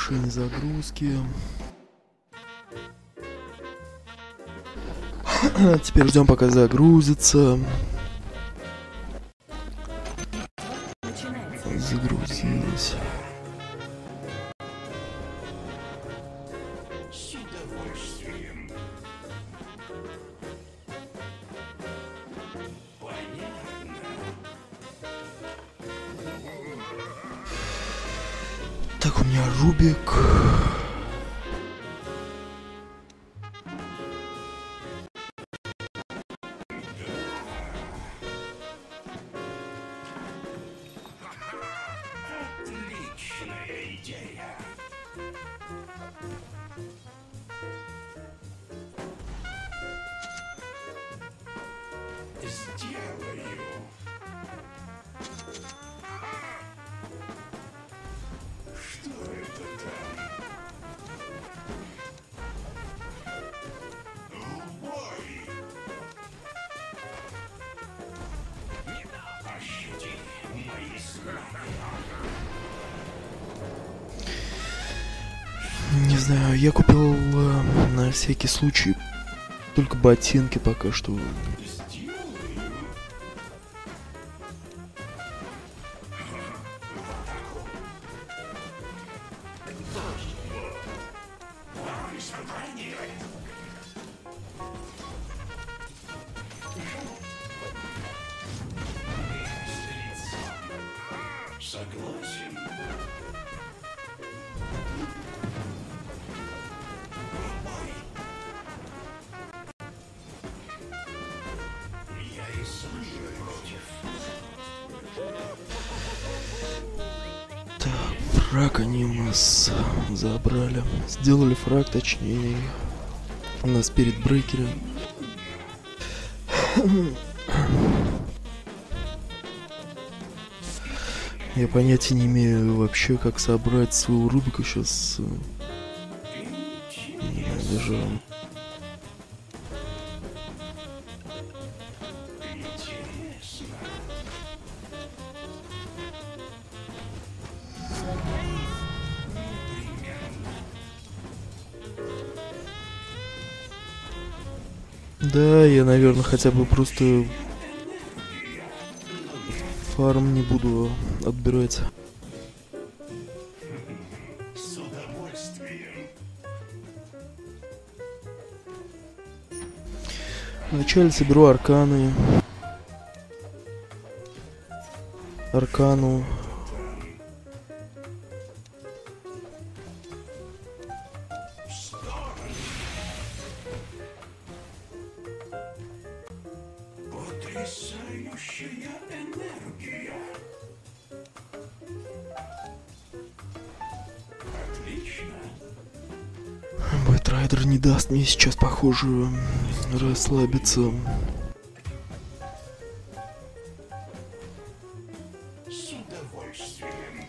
завершение загрузки. Теперь ждем, пока загрузится. Загрузилось. Так, у меня Рубик. Отличная идея. Сделаю. Что это там? Убой! Ощути мои страхи. Не знаю, я купил на всякий случай только ботинки пока что. Согласен. Я и сам не против. Так, фраг они у нас забрали. Сделали фраг, точнее. У нас перед брейкером. Я понятия не имею вообще, как собрать своего Рубика сейчас. Даже... Интересно. Да, я, наверное, хотя бы просто фарм не буду отбирать. С удовольствием. Вначале соберу арканы. Аркану. Потрясающая энергия. Отлично. Бэтрайдер не даст мне сейчас, похоже, расслабиться. С удовольствием.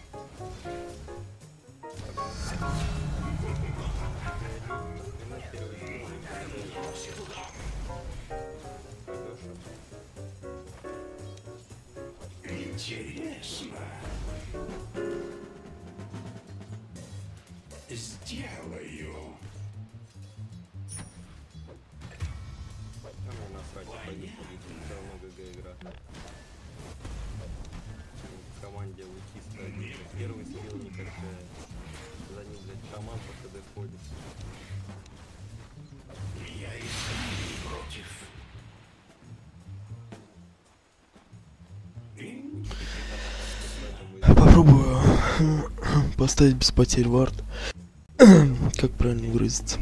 Интересно. Сделаю. В команде лучисто первый скилл не качает. За ним, блядь, шаман по КД ходит. Я и сам не против. Попробую поставить без потерь вард. Как правильно выразиться?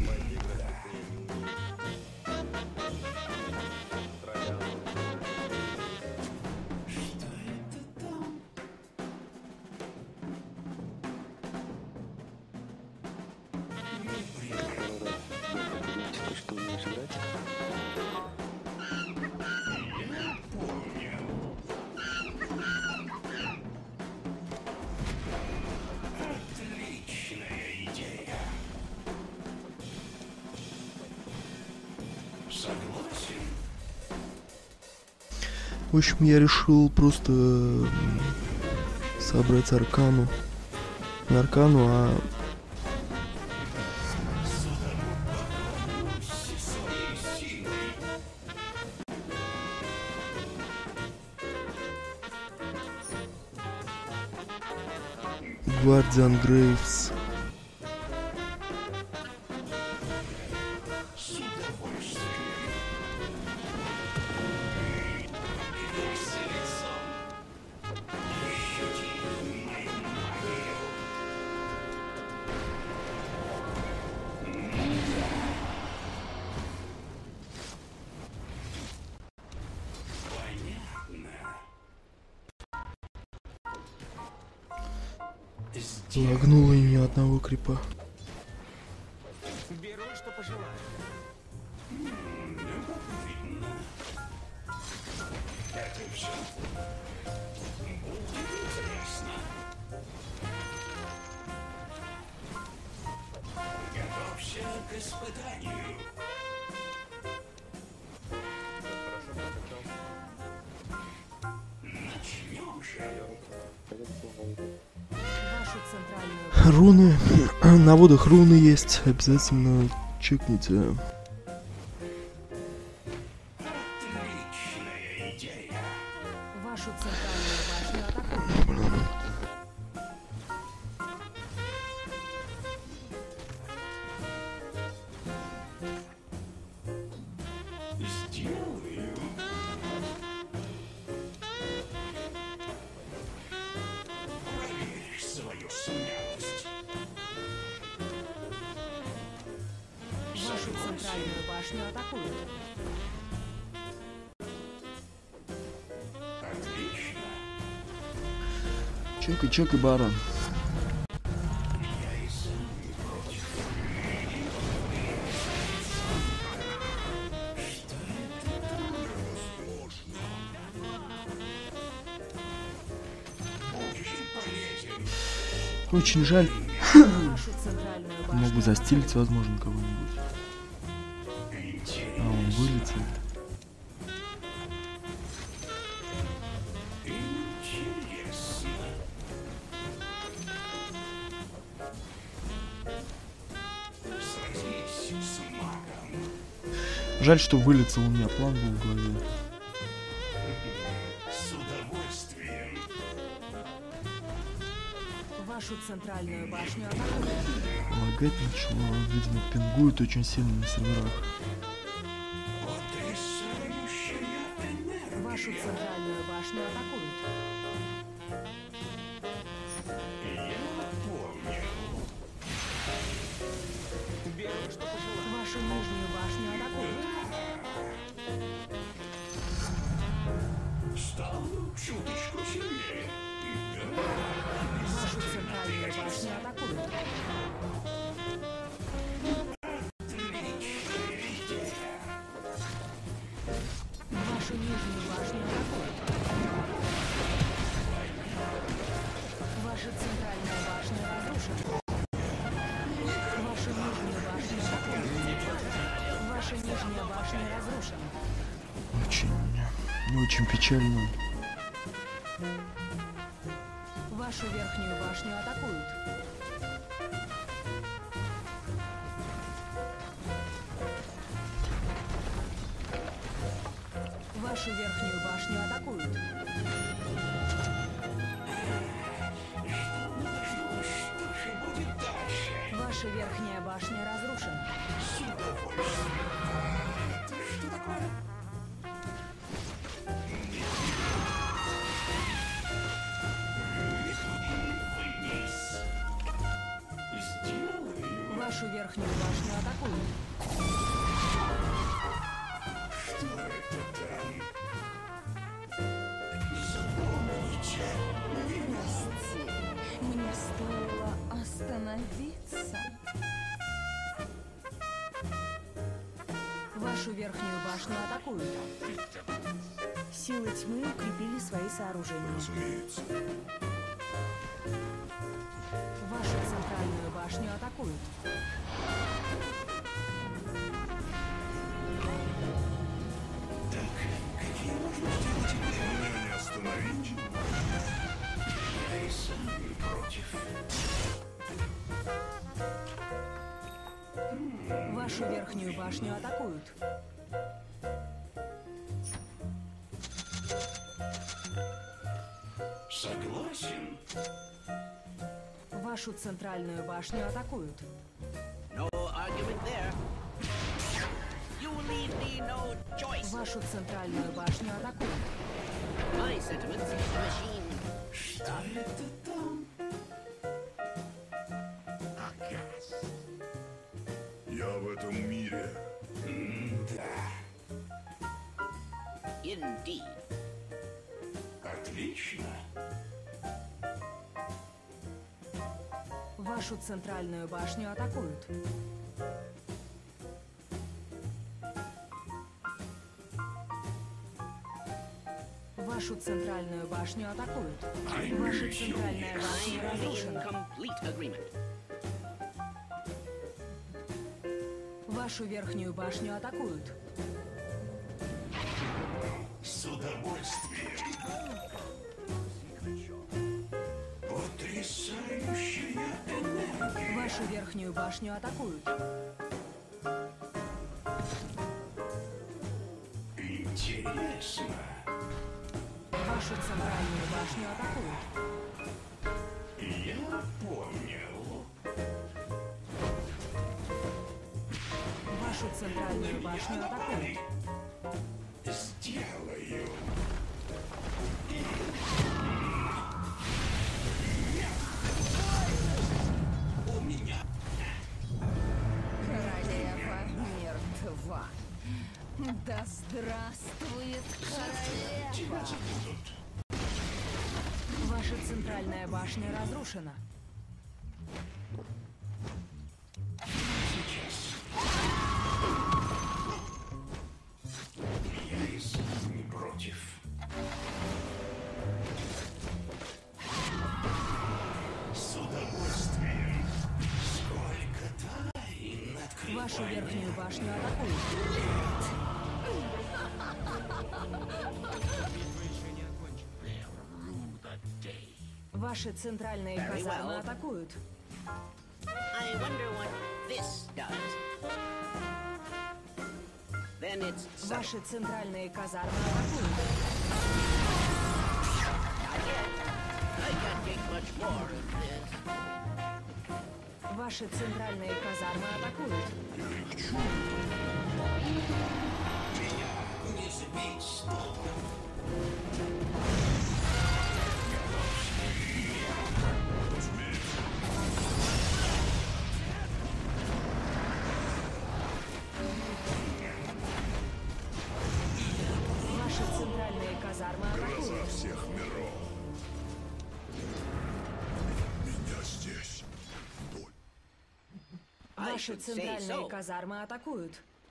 Что это там? Что умеешь играть? Отличная идея. Согласен. В общем, я решил просто собрать аркану. Не аркану, а Гвардиан Грейвс. С удовольствием. Веселится. Ощути мою магию. Понятно. Лагнуло и ни одного крипа. Беру, что пожелаю. Любопытно. Это все. Будет интересно. Готовься к испытанию. Начнем же. Вашу центральную Руны. На водах руны есть. Обязательно чекните. Отличная идея. вашу центральную башню атакуют. Блин. Сделаю. Проверь свою смелость. Вашу центральную башню атакуют. Отлично. Чекай, барон. Я и сам не против. Что это невозможно? Очень полезен. Очень жаль. Вашу центральную башню Мог бы застилить, возможно, кого-нибудь. А, он Интересно. вылетел. Интересно. Сразись с магом. Жаль, что вылетел, у меня план был в голове. С удовольствием. Вашу центральную башню атакуют. Лагать начало, видимо, пингует очень сильно на серверах. Потрясающая энергия. Вашу центральную башню атакуют. Я помню. Беру, что пожелаю. Вашу нижнюю башню атакуют. Стал чуточку сильнее. Вашу центральную башню атакуют. Отличная идея. Вашу нижнюю башню атакуют. Ваша центральная башня разрушена. Вашу нижнюю башню атакуют. Ваша нижняя башня разрушена. Очень печально. Вашу верхнюю башню атакуют. Вашу верхнюю башню атакуют. Что же будет дальше? Ваша верхняя башня разрушена. С удовольствием. Это что такое? Вниз. Сделаю. Вашу верхнюю башню атакуют. Что это там? Запомните. Прости, мне стоило остановиться. Вашу верхнюю башню атакуют. Силы тьмы укрепили свои сооружения. Разумеется. Вашу центральную башню атакуют. Так, какие можно сделать идеи? Меня не остановить. Я и сам не против. Вашу верхнюю башню атакуют. Согласен. Вашу центральную башню атакуют. No argument there. You leave me no choice. Вашу центральную башню атакуют. My sentiments, machine. Что это там? Агас. Я в этом мире. Да. Indeed. Отлично. Вашу центральную башню атакуют. Вашу центральную башню атакуют. Ваша центральная башня In разрушена. complete agreement. Вашу верхнюю башню атакуют. С удовольствием. Потрясающая энергия. Вашу верхнюю башню атакуют. Интересно. Вашу центральную башню атакуют. Я понял. Вашу центральную башню атакуют. Сделаю. У меня. Королева мертва. Да здравствует королева! Ваша центральная башня разрушена. Я и сам не против. С удовольствием. Сколько тайн открываю. Вашу верхнюю башню атакуют. Ваши центральные казармы атакуют. I wonder what this does. Then it's settled. Ваши центральные казармы атакуют. I can't take much more of this. Ваши центральные казармы атакуют. Не сбить с толку. Ваши центральные казармы атакуют. Всех миров. Меня здесь. I Ваши should say центральные so. казармы атакуют.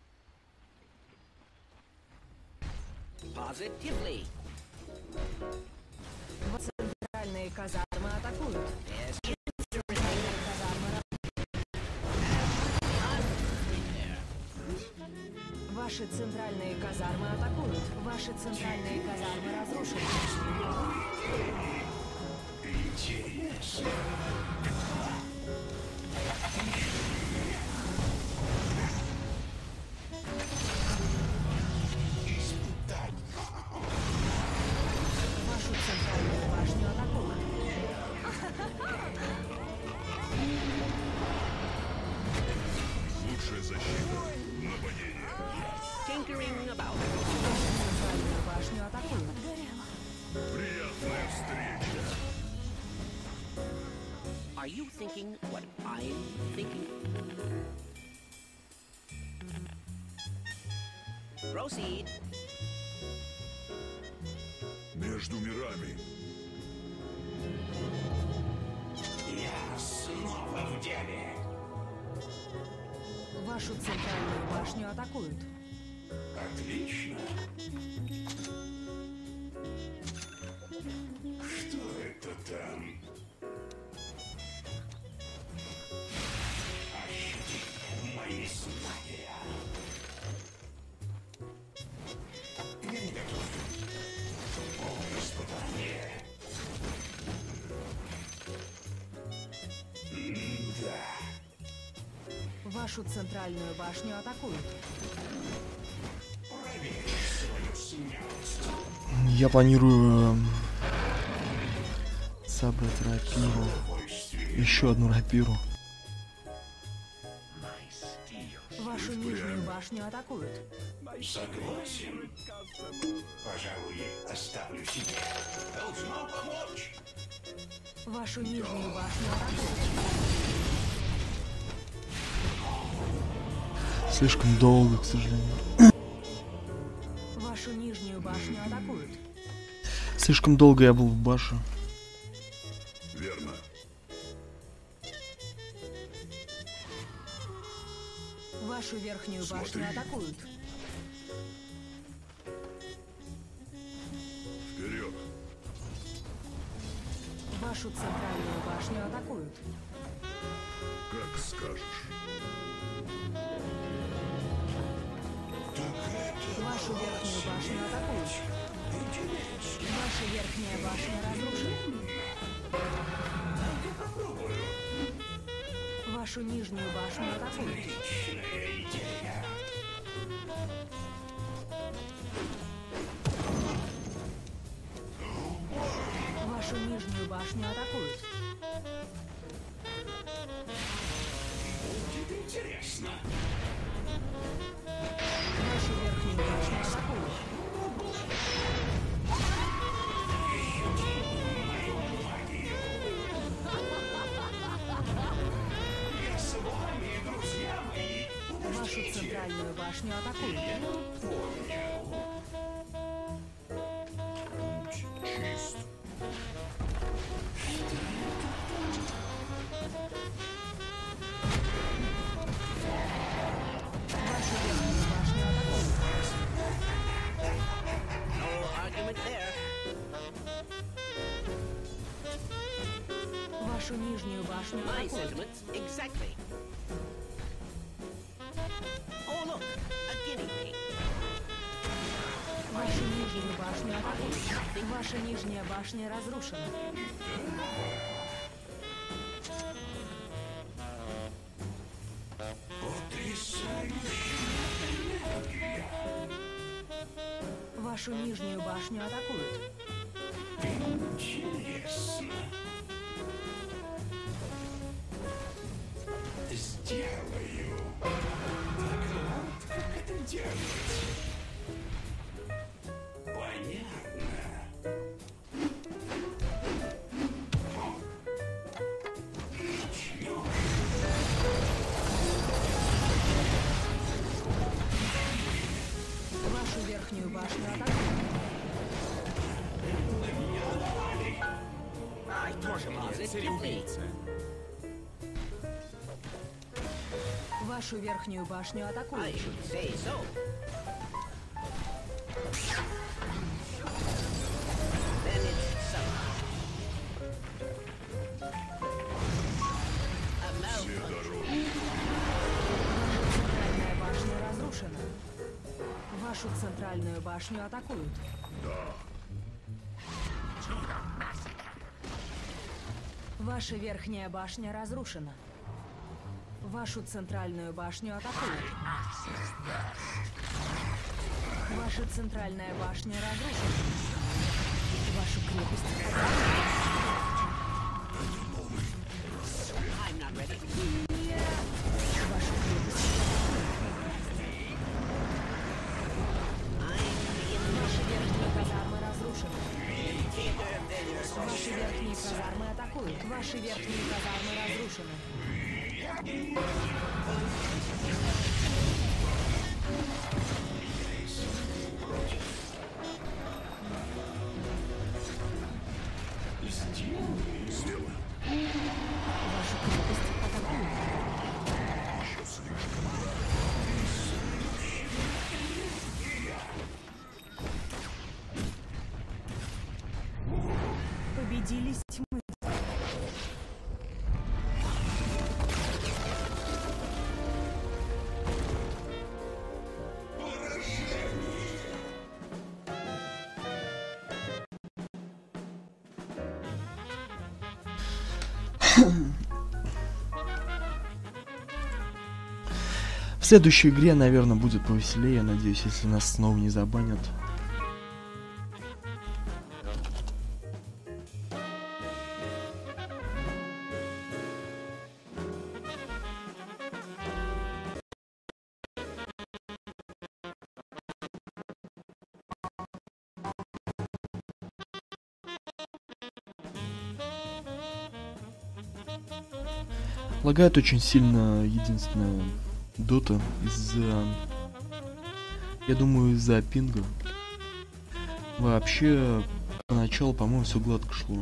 Positively. Ваши центральные казармы атакуют. Yes. Центральные казармы Ваши центральные казармы атакуют. Ваши центральные казармы разрушены. Интересно. Испытать. Вашу центральную башню атакуют. Лучшая защита. Нападение. Tinkering about. Вашу центральную башню атакуют. Приятная встреча. Are you thinking what I'm thinking? Proceed. Между мирами. Я снова в деле. Вашу центральную башню атакуют. Отлично. Что это там? Ощутить мои знания. Я не готов. Полное испытание. Да. Вашу центральную башню атакуют. Проверь свою смелость. Я планирую собрать рапиру. Удовольствие. Еще одну рапиру. Вашу нижнюю башню атакуют. Согласен. Пожалуй, оставлю себе. Должно помочь. Вашу нижнюю башню атакуют. Слишком долго, к сожалению. Вашу нижнюю башню атакуют. Слишком долго я был в баше. Верно. Вашу верхнюю башню атакуют. Вперед. Вашу центральную башню атакуют. Как скажешь. Вашу верхнюю башню атакуют. Ваша верхняя башня разрушена. Вашу нижнюю башню атакуют. Вашу нижнюю башню атакуют. Интересно. Вашу верхнюю башню атакуют. Вашу центральную башню атакуют. Чист. Вашу верхнюю башню атакуют. No argument there. Вашу нижнюю башню My атакуют. sentiments exactly. Oh look, a guinea pig. Вашу нижнюю башню атакуют. Ваша нижняя башня разрушена. Вашу нижнюю башню атакуют. Интересно. Сделаю. Так вот, как это делается. Понятно. Вашу верхнюю башню атакуют. Вашу верхнюю башню I атакуют. should say so. Then it's summer. A malfunction. Центральная башня разрушена. Вашу центральную башню атакуют. Ваша верхняя башня разрушена. Вашу центральную башню атакуют. Ваша центральная башня разрушена. Вашу крепость атакуют. I'm not ready. Вашу крепость Ваши верхние казармы разрушены. Ваши верхние казармы атакуют. Ваши верхние казармы разрушены. Вашу крепость атакуют. Победили тьмы. В следующей игре, наверное, будет повеселее, я надеюсь, если нас снова не забанят. Лагает очень сильно, единственное, Дота из-за... Я думаю, из-за пинга. Вообще, поначалу, по-моему, все гладко шло.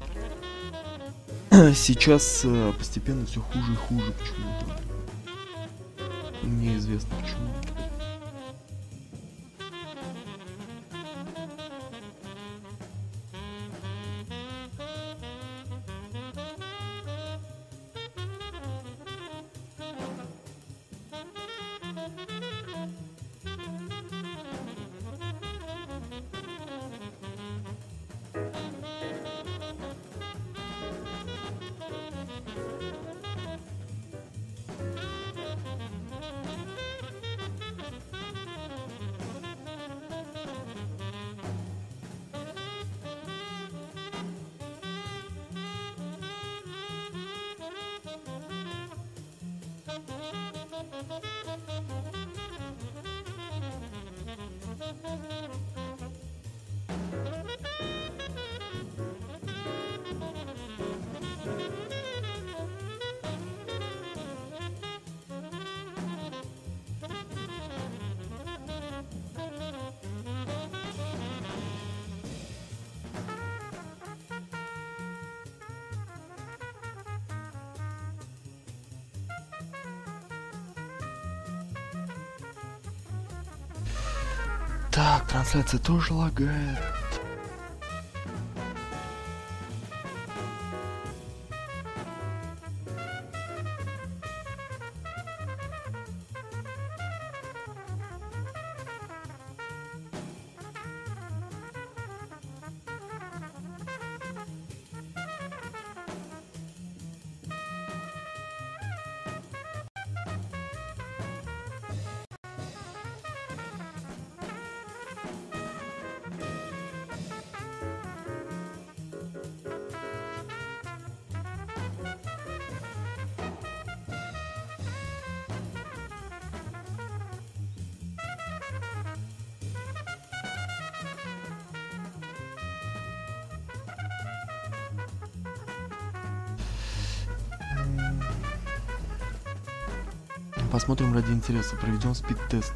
Сейчас постепенно все хуже и хуже почему-то. Неизвестно почему. Так, трансляция тоже лагает. Посмотрим ради интереса, проведем спид-тест.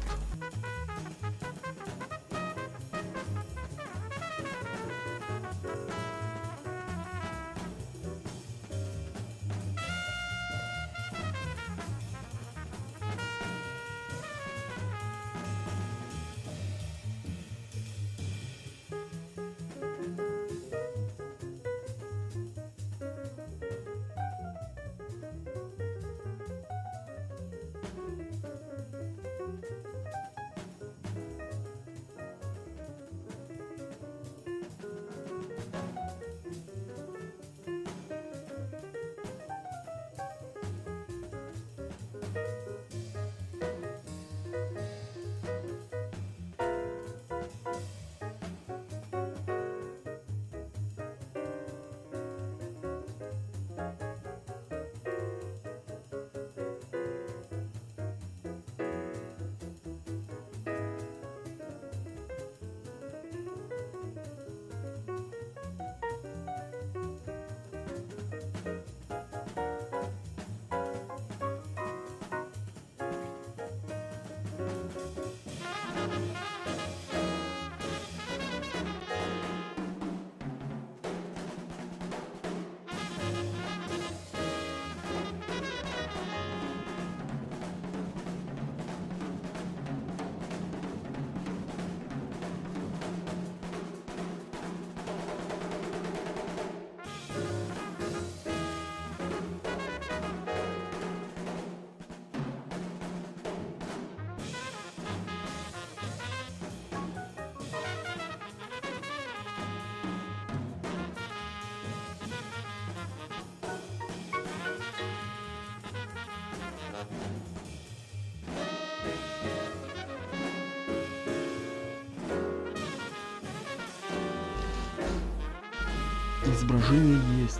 Изображение есть.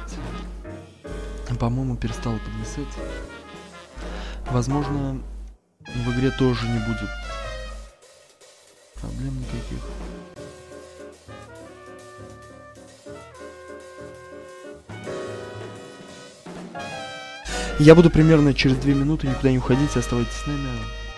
По-моему, перестало подвисать. Возможно, в игре тоже не будет проблем никаких. Я буду примерно через 2 минуты, никуда не уходите, оставайтесь с нами.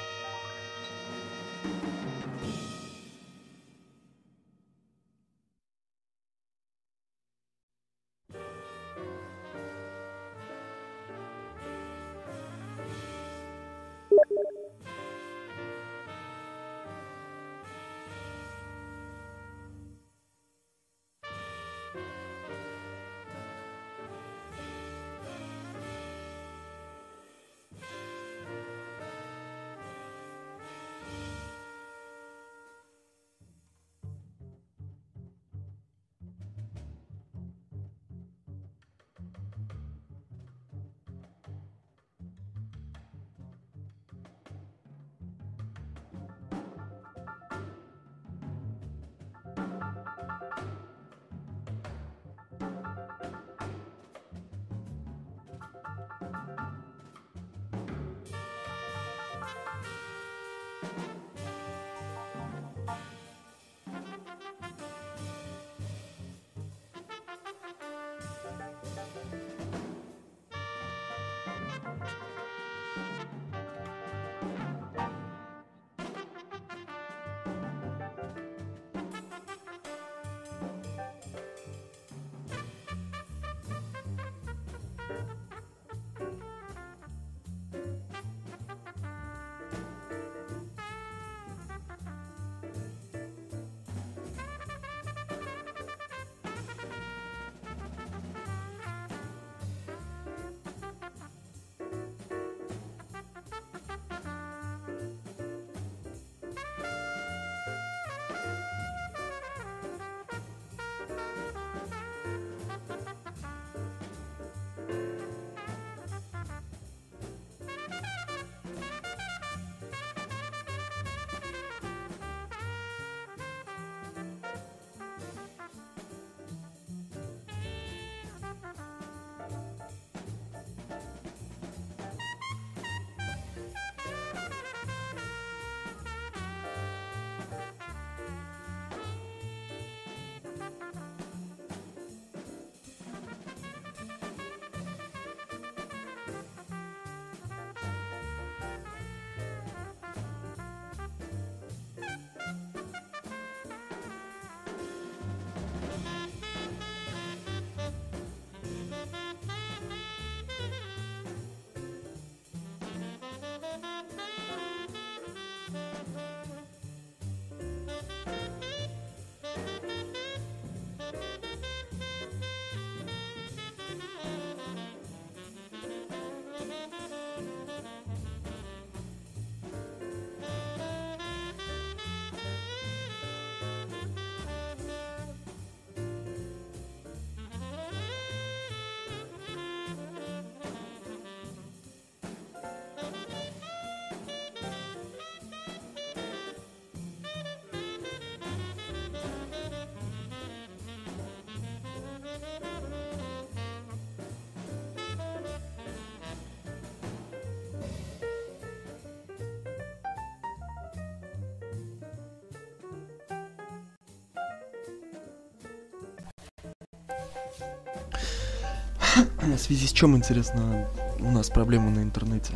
В связи с чем, интересно, у нас проблемы на интернете?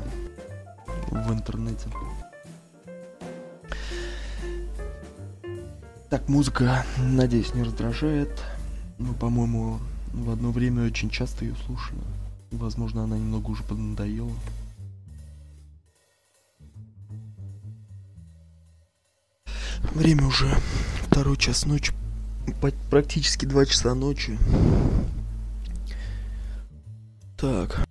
В интернете. Так, музыка, надеюсь, не раздражает. Ну, по-моему, в одно время очень часто ее слушаю. Возможно, она немного уже поднадоела. Время уже 2 час ночи. Практически 2 часа ночи. Так.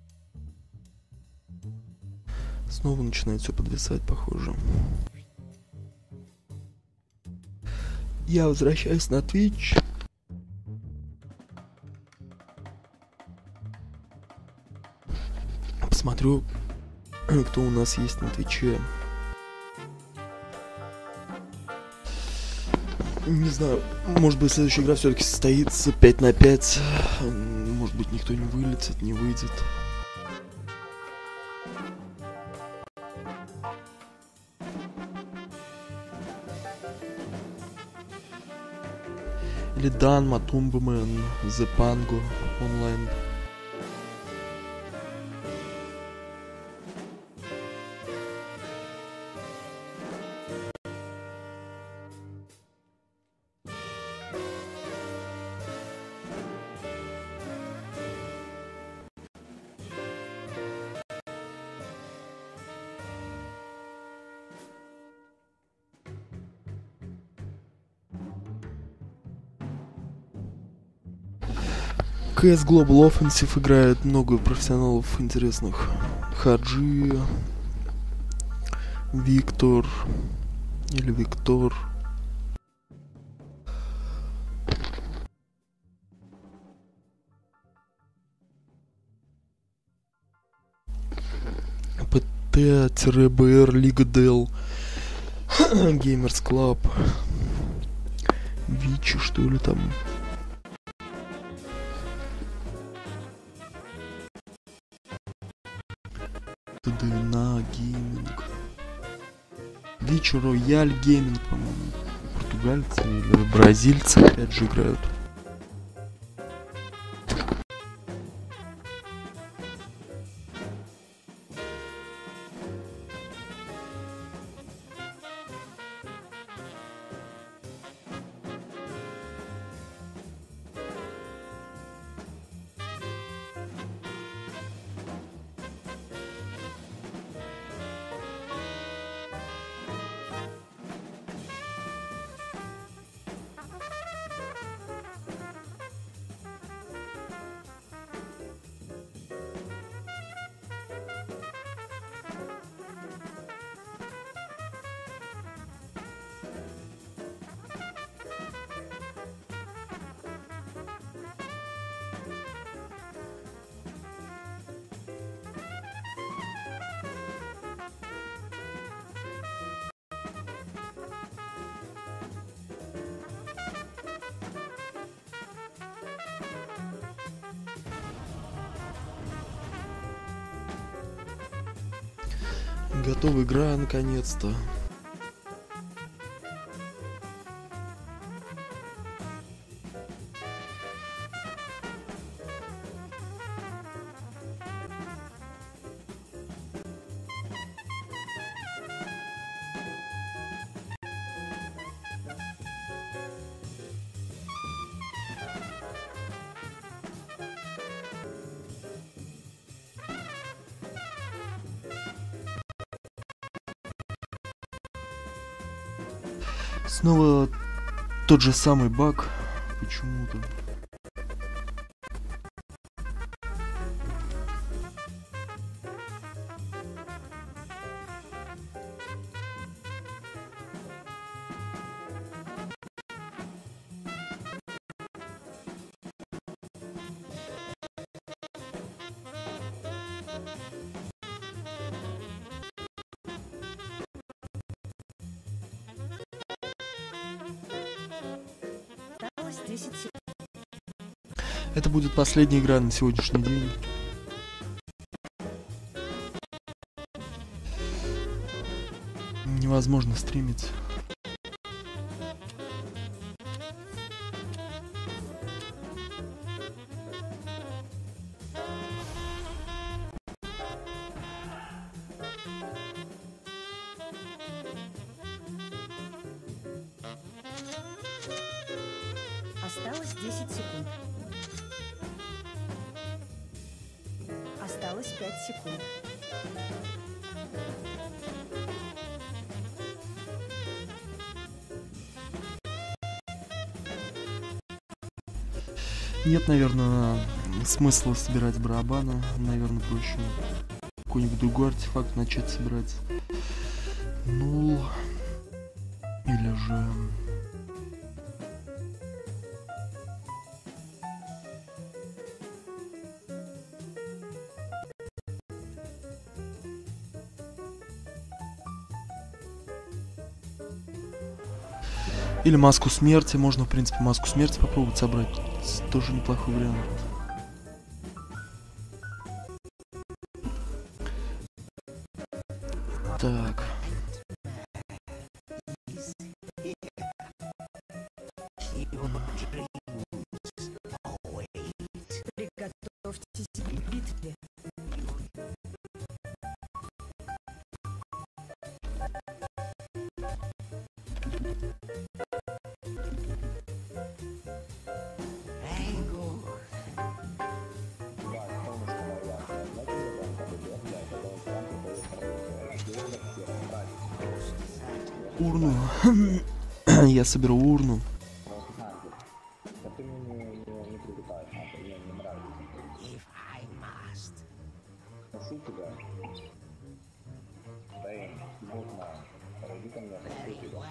Снова начинает все подвисать, похоже. Я возвращаюсь на Twitch. Посмотрю, кто у нас есть на Твиче. Не знаю, может быть, следующая игра все-таки состоится 5 на 5. Может быть, никто не вылетит, не выйдет. Или Дан, Матумбамен, The Pango онлайн. CS Global Offensive играет много профессионалов интересных. Хаджи, Виктор или Виктор. ПТ-БР, Лига Дел, Геймерс Клаб, Вичи, что ли там. ТДНА Гейминг. Вичи Рояль Гейминг, по-моему. Португальцы или бразильцы опять же играют. Готова игра наконец-то. Снова тот же самый баг почему-то. Осталось 10 секунд. Это будет последняя игра на сегодняшний день. Невозможно стримить. Осталось 10 секунд. Осталось 5 секунд. Нет, наверное, смысла собирать барабаны. Наверное, проще какой-нибудь другой артефакт начать собирать. Ну, или же... Или маску смерти. Можно, в принципе, маску смерти попробовать собрать. Тоже неплохой вариант. Так. Приготовьтесь к битве. Урну. Я соберу урну. Спаси тебя. Дэйн, бог мой, подойди ко мне, прошу тебя.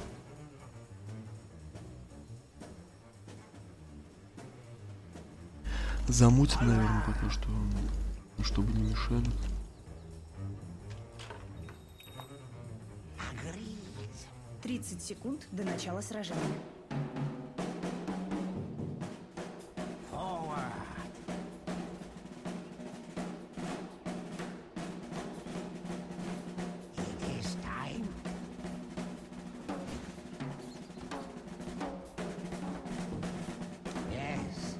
Замутим, наверное, пока что, чтобы не мешали. Agreed. 30 секунд до начала сражения. Forward. It is time. Yes.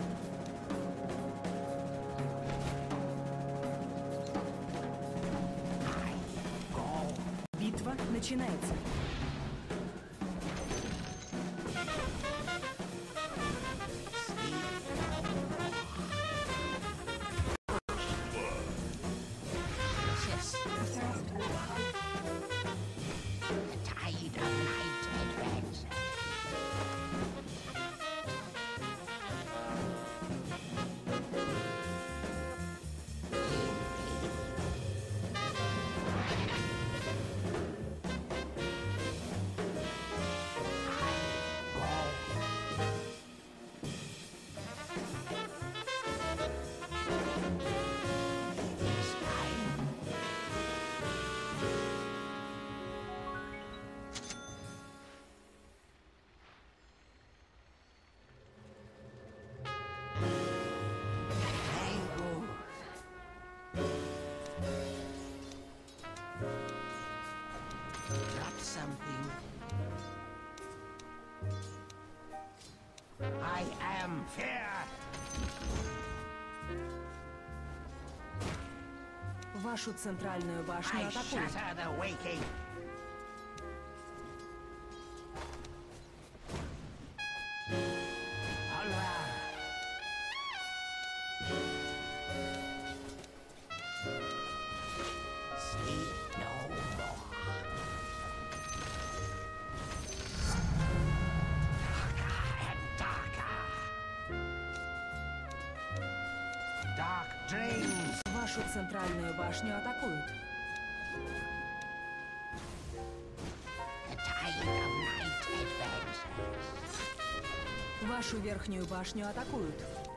Go. Битва начинается. Yes. The tide of night advances. This time. Very good. Drop something. I am fear. Вашу центральную башню I атакуют. shatter the waking. Onward. Sleep no more. Darker and darker. Dark dreams. Вашу центральную башню атакуют. The tide of night advances. Вашу верхнюю башню атакуют.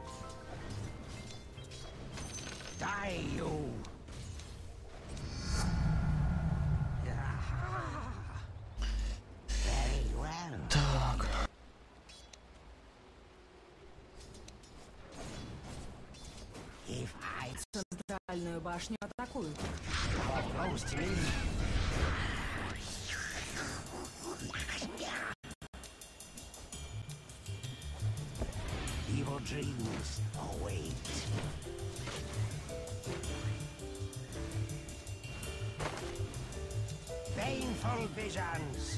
Die, you! Very well. Так. If I Центральную башню атакуют. draw close to me, evil dreams await. Painful visions.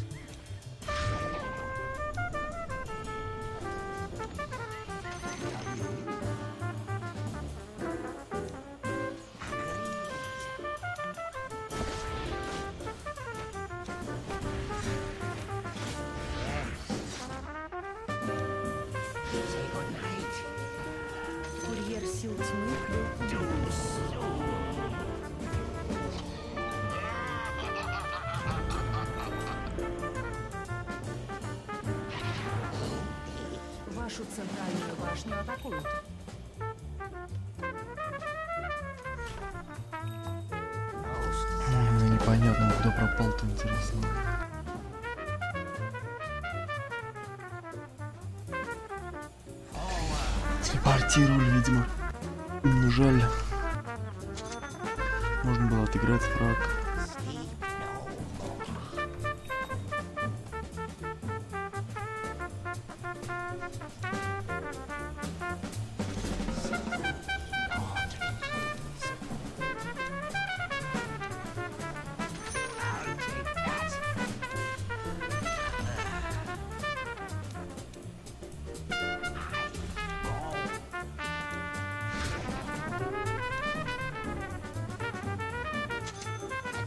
Say goodnight. Курьер сил тьмы был убит. Вашу центральную башню атакуют. Непонятно, куда пропал-то, интересно. Телепортировали, видимо. Жаль. Можно было отыграть фраг. Sleep no more. I'll take that. The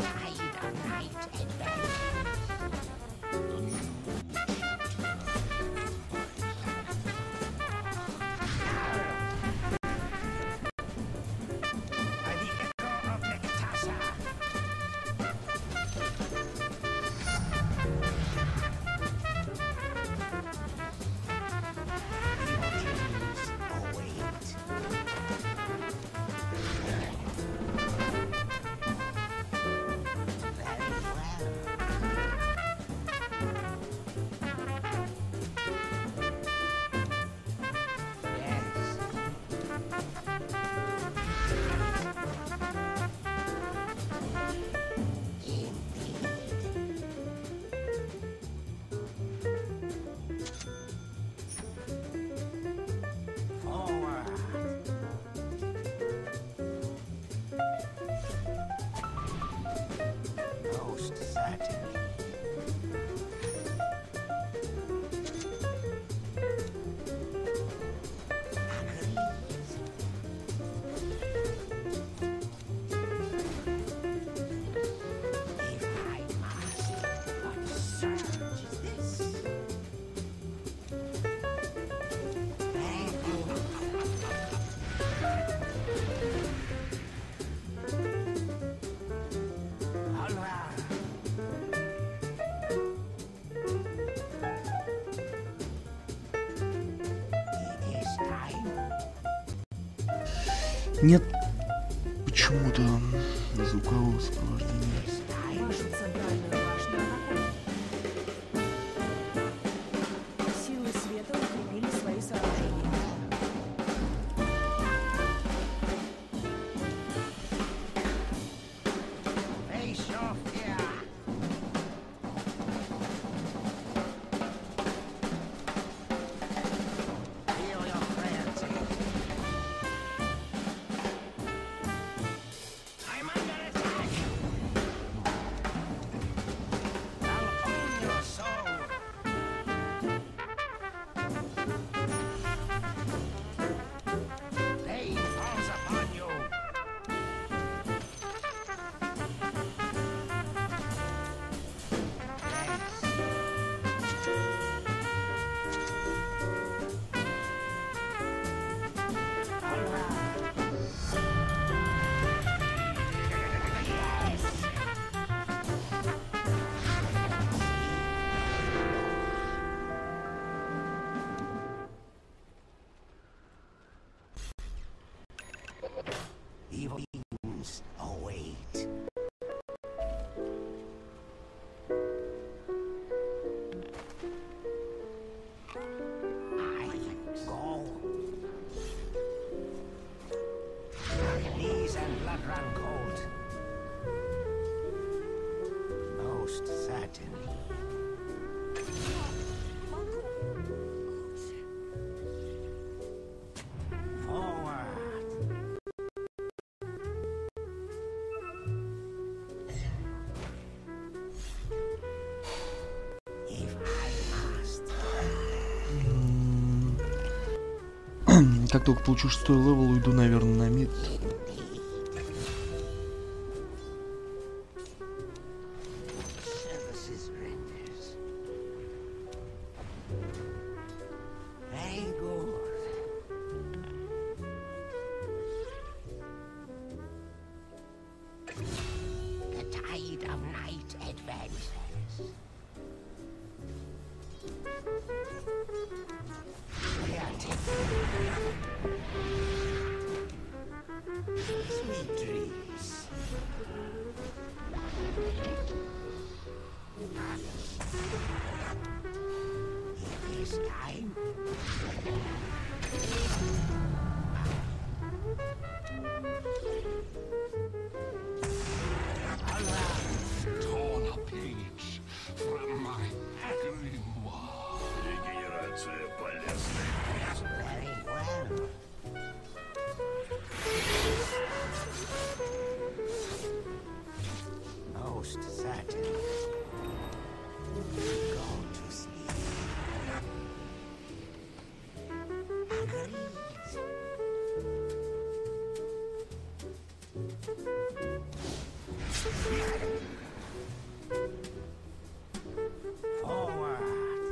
Нет почему-то звукового сопровождения. Вашу центральную башню атакуют. Силы света укрепили свои сооружения. Evil beings await. I go. Knees and blood run cold. Most certainly. Forward. If I must. Как только получу 6-й левел, уйду, наверное, на мид. Services renders. Very good. The tide of night advances. We are taking sweet dreams. It is time. Torn a page from my grimoire. Регенерация полезная. Very well. Most certainly. Go to sleep. Agreed. Forward.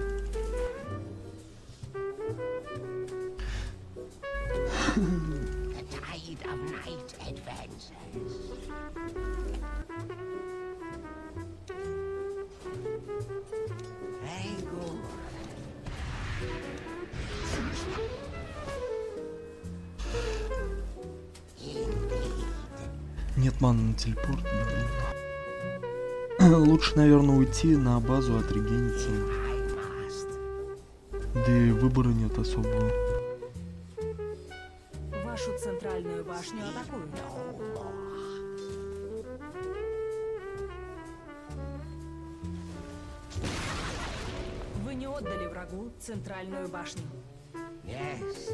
The tide of night advances. Very good. Indeed. Нет маны на телепорт. Блин. Лучше, наверное, уйти на базу, отрегениться. I must. Да и выбора нет особого. Вашу центральную башню атакуют. No more. Вы не отдали врагу центральную башню. Yes.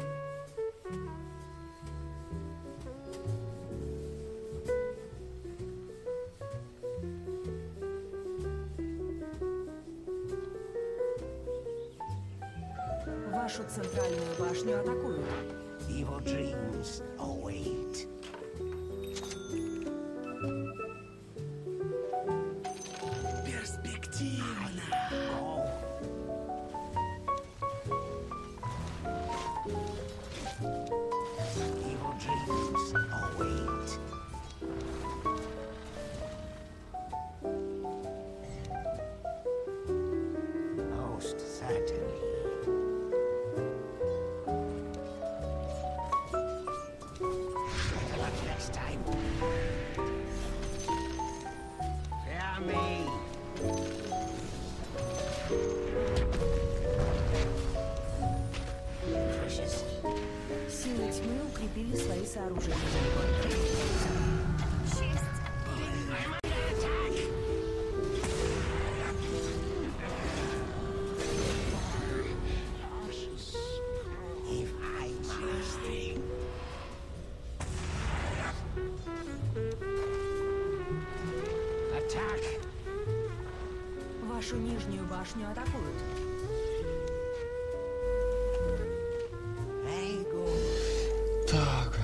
Вашу центральную башню атакуют. Evil dreams await. Перспективно. Go. Evil dreams await. Most certainly. Вашу нижнюю башню атакуют. Так.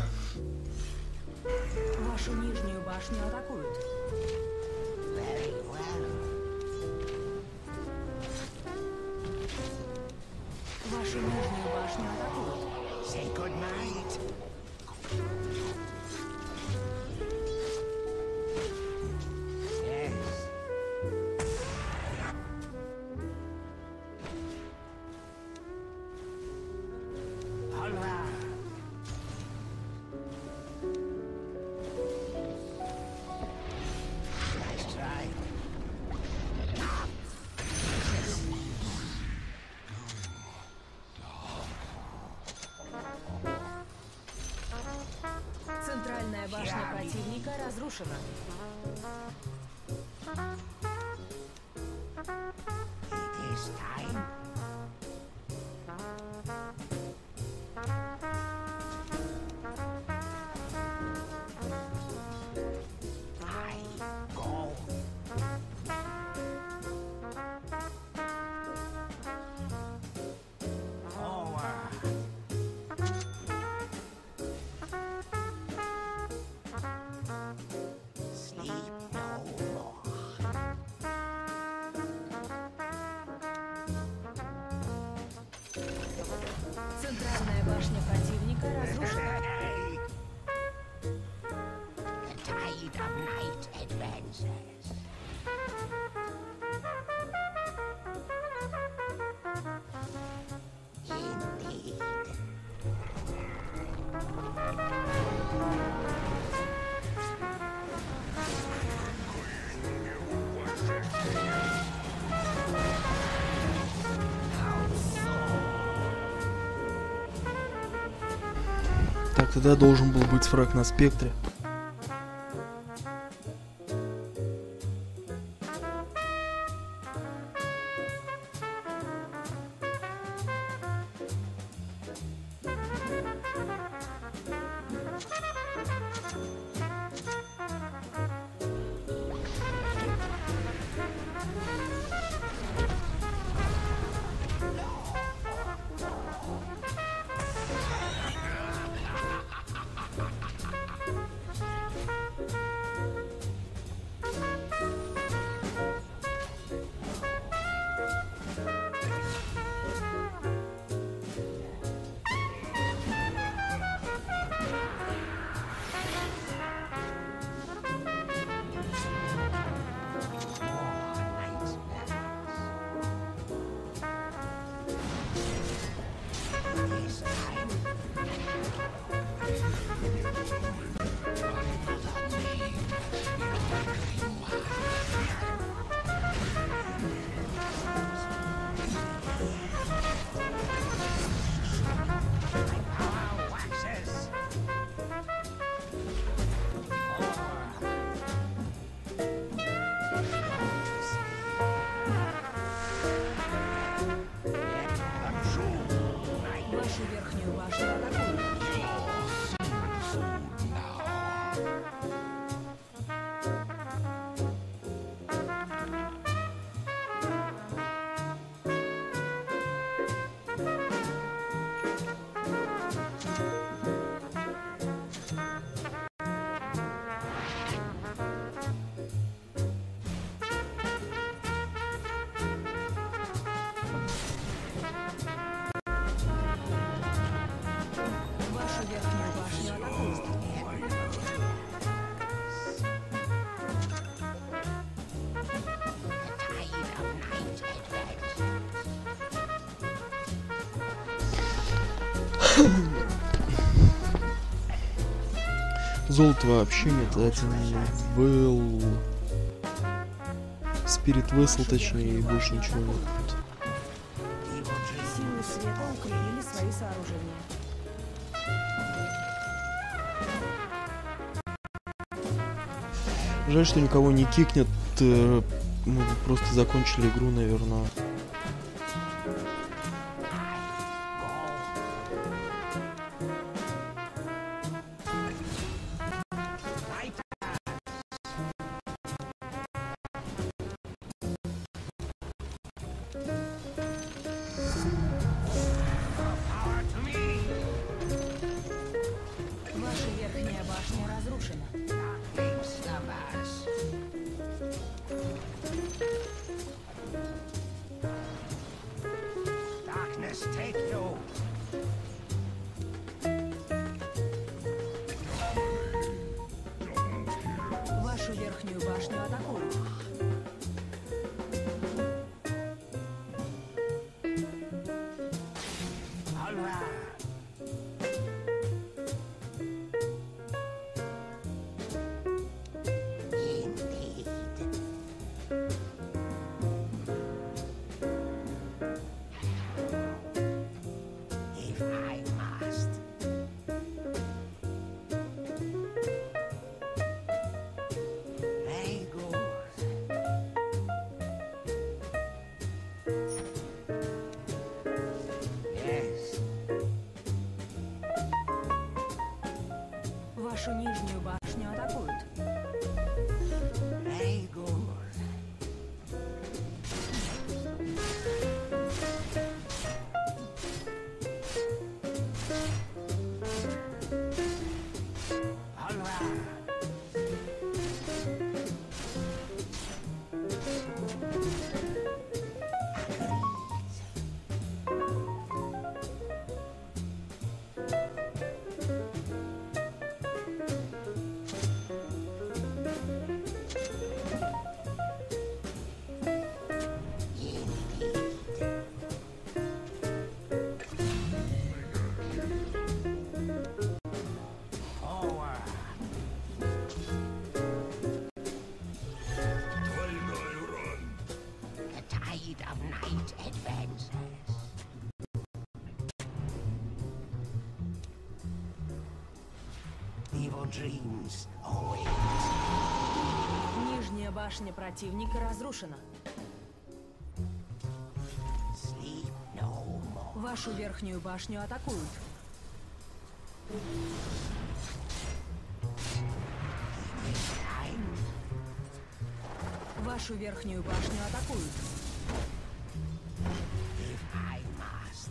Вашу нижнюю башню атакуют. Вашу нижнюю башню атакуют. Центральная башня противника разрушена. Центральная башня противника разрушена. Так, тогда должен был быть фраг на спектре. Вашу верхнюю башню атакуют. Вашу верхнюю башню атакуют. Золото вообще нет, один был... Спирит Весел, точнее, и больше ничего нет. Силы света укрепили свои сооружения. Жаль, что никого не кикнет. Мы бы просто закончили игру, наверное. Ваша верхняя башня разрушена. Darkness take you. Вашу верхнюю башню атакуют. If I must. Very good. Yes. Вашу нижнюю башню атакуют. Very good. All right. Forward. Двойной урон. The tide of night advances. Evil dreams await. Нижняя башня противника разрушена. Sleep no more. Вашу верхнюю башню атакуют. Time. Вашу верхнюю башню атакуют. If I must.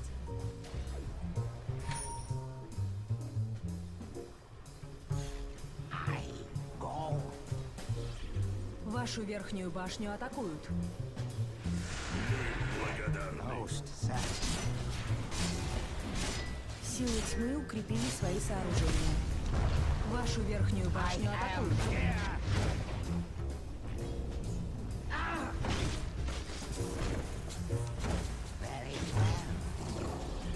I go. Вашу верхнюю башню атакуют. Most certain. Силы тьмы укрепили свои сооружения. Вашу верхнюю башню атакуют. Very well.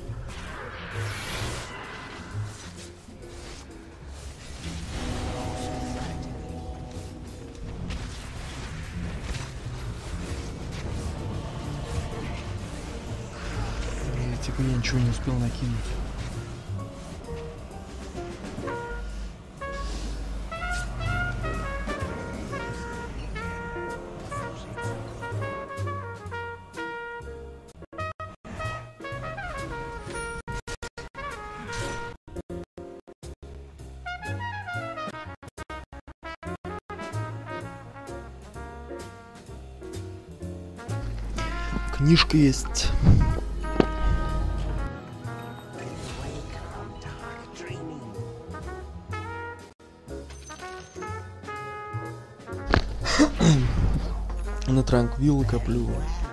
Типа я ничего не успел накинуть. Книжка есть. Wake from dark dreaming. На транквилл коплю.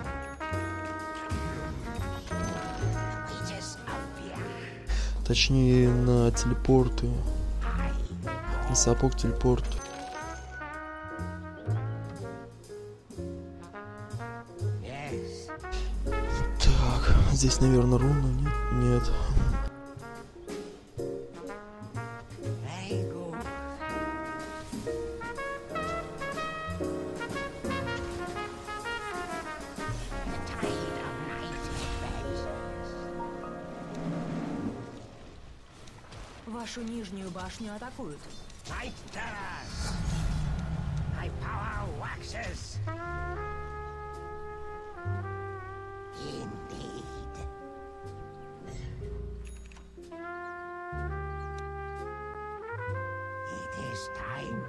Wages of fear. Точнее на телепорты. I На сапог телепорт. yes. Так, здесь, наверное, руна, нет? Нет. Very good. The tide of night advances. Вашу нижнюю башню атакуют. Night terrors. My power waxes. Indeed. It is time.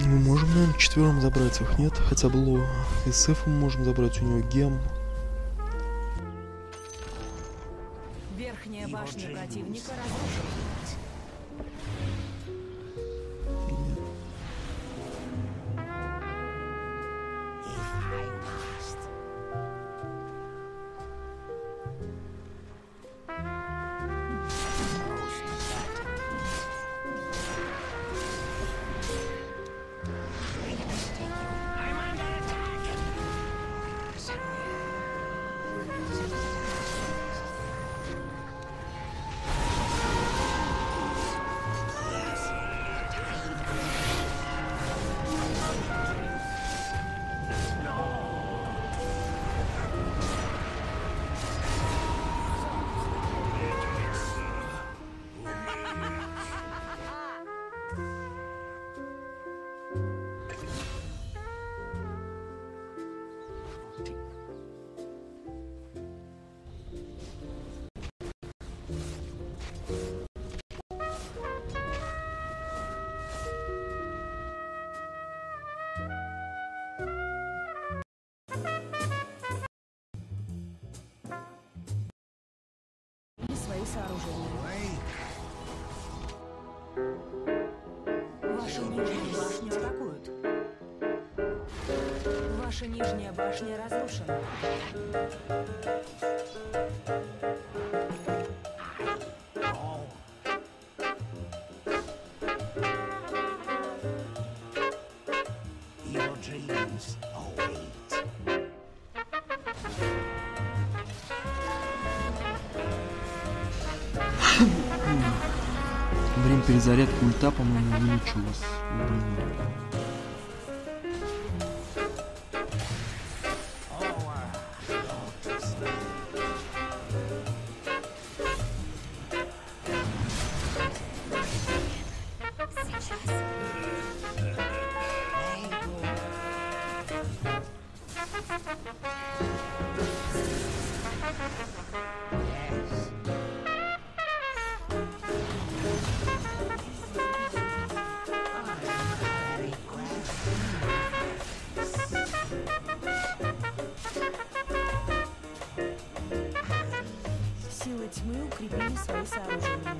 Мы можем, наверное, четвером забрать их, нет? Хотя бы Ло. СФ мы можем забрать, у него гем. Верхняя башня противника разрушена. Свои сооружения. Вашу нижнюю башню атакуют. Ваша нижняя башня разрушена. Время перезарядки ульта, по-моему, увеличилось. Силы тьмы укрепили свои сооружения.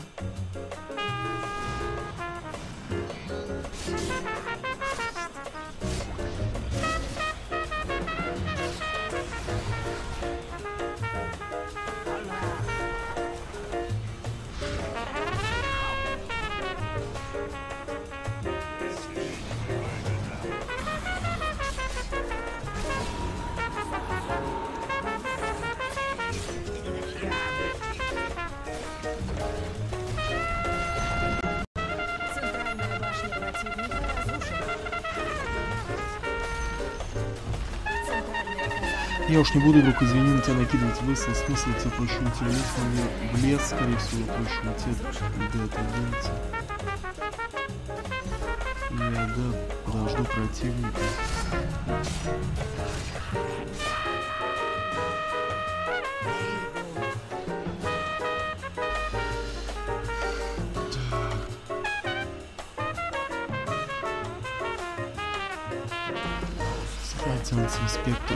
Центральная башня противника разрушена. Центральная казарма. Я уж не буду, друг, извини, на тебя накидывать высыл. Смысл тебе проще уйти в лес, но в лес, скорее всего, проще уйти до этого делать. Я, да, подожду противника. Тянется инспектор.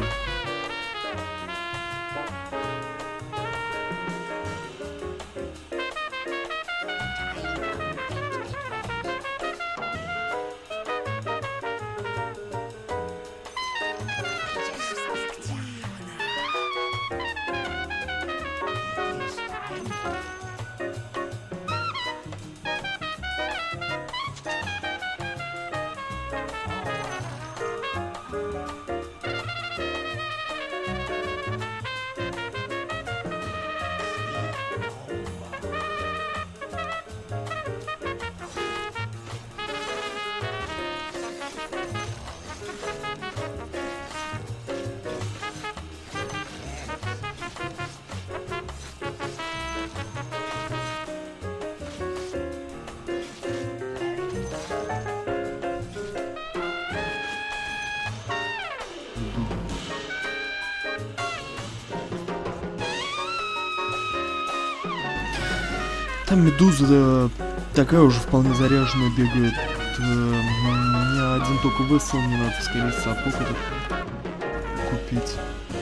Там медуза такая уже вполне заряженная бегает. Меня меня один только выстрел, мне надо скорее сапог этот купить.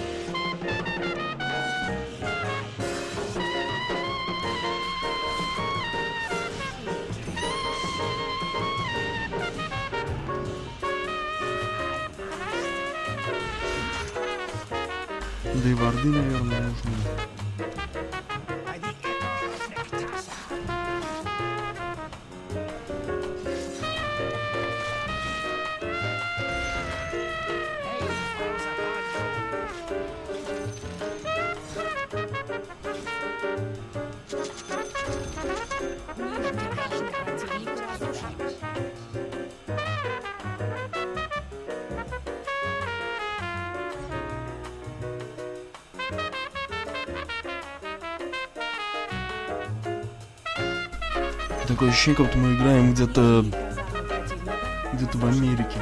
Да и варды, наверное, нужны. Нижняя башня противника разрушена. Такое ощущение, как будто мы играем где-то Казарма противника. в Америке.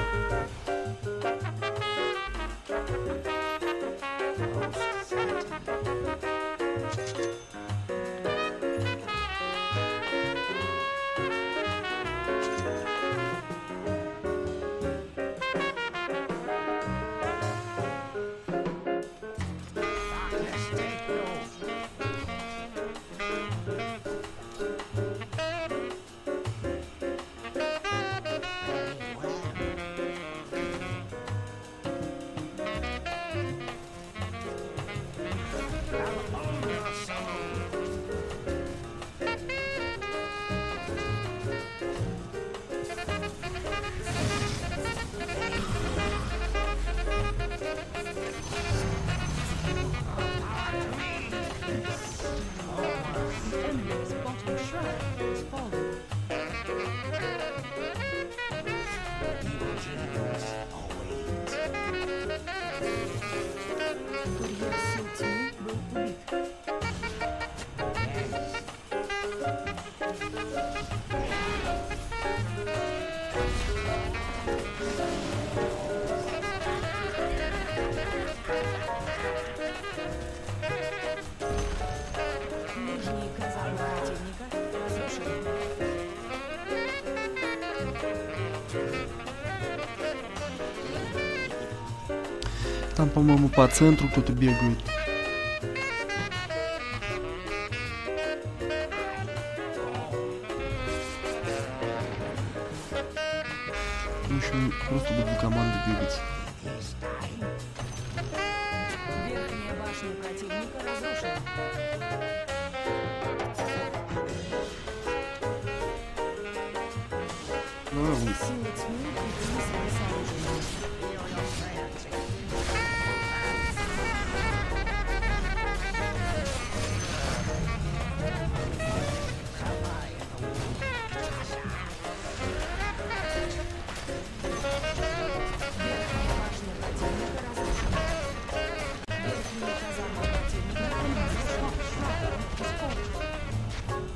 Enemy's bottom shrine is falling. Курьер сил тьмы был убит. Нижние казармы противника разрушены. Там, по-моему, по центру кто-то бегает. В общем, просто будут команды бегать. Верхняя башня противника разрушена. Ну, Силы тьмы укрепили свои сооружения. Верхняя башня противника разрушена. Верхняя казарма противника разрушена.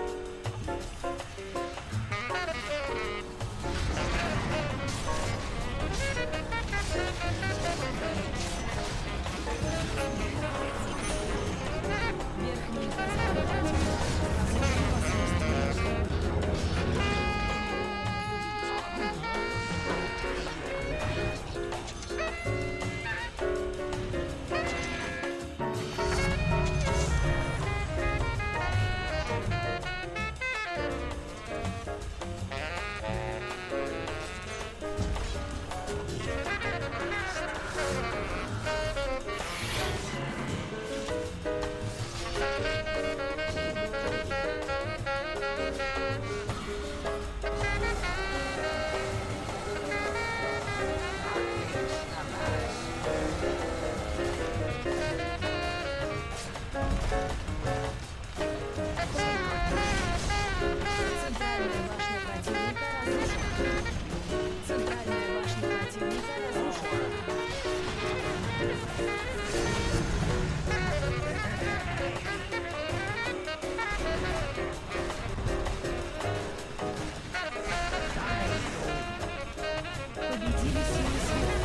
Верхняя казарма противника разрушена. Центральная башня противника разрушена. Центральная башня противника разрушена. Победили силы света.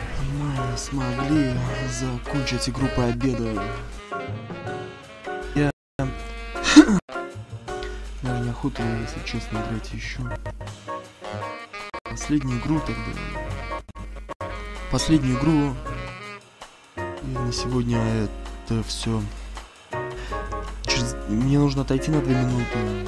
Мы смогли закончить игру победы. Я неохота, если честно, играть еще. Последнюю игру тогда. Последнюю игру. И на сегодня это все. Мне нужно отойти на 2 минуты.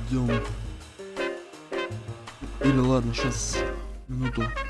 ждем. Или ладно, сейчас минуту